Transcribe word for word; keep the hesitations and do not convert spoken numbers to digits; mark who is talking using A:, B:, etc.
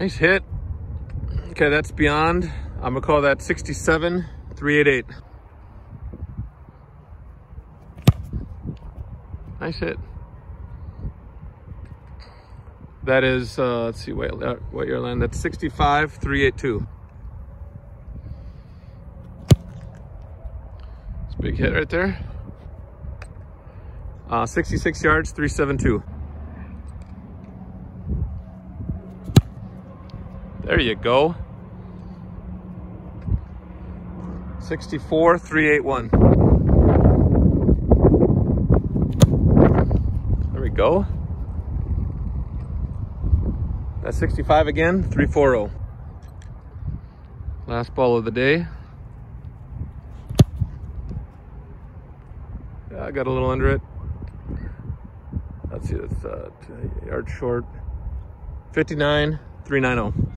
A: Nice hit. Okay, that's beyond. I'm gonna call that sixty-seven, three eighty-eight. Nice hit. That is, uh, let's see, wait, uh, what year land? That's sixty-five, three eighty-two. It's a big hit right there. Uh, sixty-six yards, three seventy-two. There you go. sixty-four, three eighty-one. There we go. That's sixty-five again, three forty. Last ball of the day. Yeah, I got a little under it. Let's see, that's uh, two yards short. fifty-nine, three ninety.